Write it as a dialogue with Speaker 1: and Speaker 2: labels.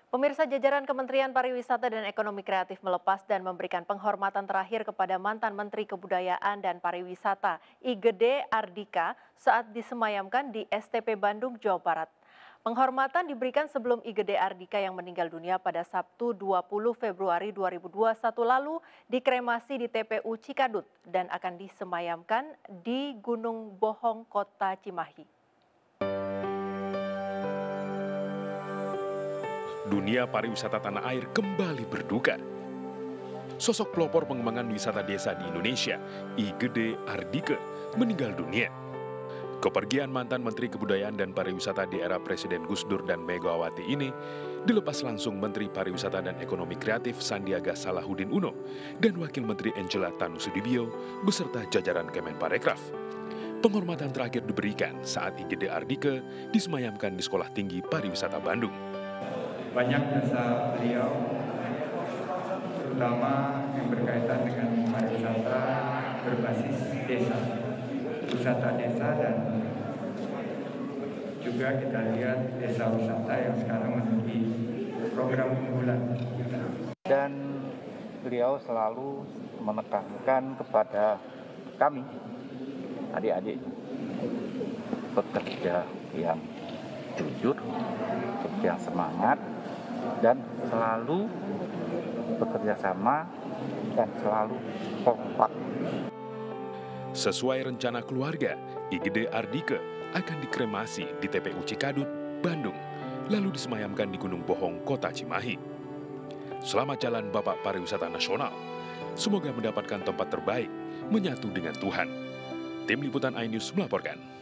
Speaker 1: Pemirsa, jajaran Kementerian Pariwisata dan Ekonomi Kreatif melepas dan memberikan penghormatan terakhir kepada mantan Menteri Kebudayaan dan Pariwisata Igede Ardika saat disemayamkan di STP Bandung, Jawa Barat. Penghormatan diberikan sebelum Igede Ardika yang meninggal dunia pada Sabtu 20 Februari 2021 lalu dikremasi di TPU Cikadut dan akan disemayamkan di Gunung Bohong, Kota Cimahi.
Speaker 2: Dunia pariwisata tanah air kembali berduka. Sosok pelopor pengembangan wisata desa di Indonesia, Igede Ardika, meninggal dunia. Kepergian mantan Menteri Kebudayaan dan Pariwisata di era Presiden Gus Dur dan Megawati ini dilepas langsung Menteri Pariwisata dan Ekonomi Kreatif Sandiaga Salahuddin Uno dan Wakil Menteri Angela Tanusudibio beserta jajaran Kemenparekraf. Penghormatan terakhir diberikan saat Igede Ardika disemayamkan di Sekolah Tinggi Pariwisata Bandung.
Speaker 3: Banyak jasa beliau, terutama yang berkaitan dengan pariwisata berbasis desa, wisata desa, dan juga kita lihat desa wisata yang sekarang menjadi program unggulan.
Speaker 4: Dan beliau selalu menekankan kepada kami, adik-adik, bekerja yang jujur, bekerja yang semangat, dan selalu bekerja sama dan selalu kompak.
Speaker 2: Sesuai rencana keluarga, Igede Ardika akan dikremasi di TPU Cikadut, Bandung, lalu disemayamkan di Gunung Bohong, Kota Cimahi. Selamat jalan Bapak Pariwisata Nasional. Semoga mendapatkan tempat terbaik, menyatu dengan Tuhan. Tim Liputan iNews melaporkan.